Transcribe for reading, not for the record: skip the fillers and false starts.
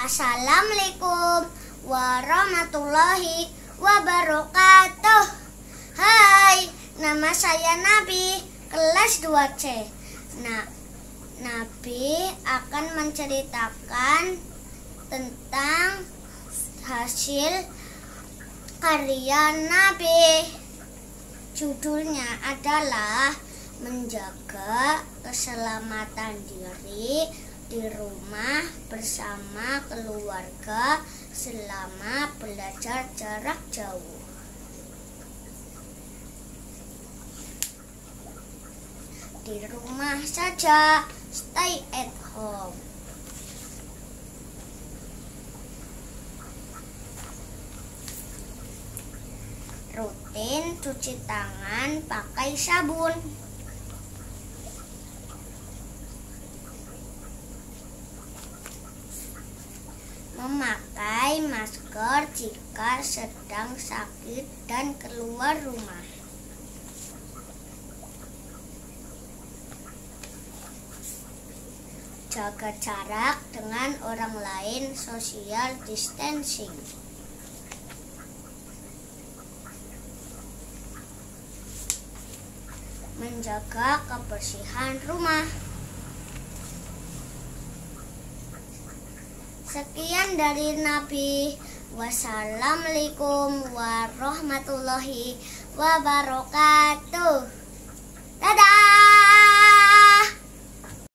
Assalamualaikum warahmatullahi wabarakatuh. Hai, nama saya Nabi, kelas 2C. Nabi akan menceritakan tentang hasil karya Nabi. Judulnya adalah menjaga keselamatan diri di rumah bersama keluarga selama belajar jarak jauh. Di rumah saja, stay at home. Rutin cuci tangan pakai sabun. Memakai masker jika sedang sakit dan keluar rumah. Jaga jarak dengan orang lain, social distancing. Menjaga kebersihan rumah. Sekian dari Nabi. Wassalamualaikum warahmatullahi wabarakatuh. Dadah.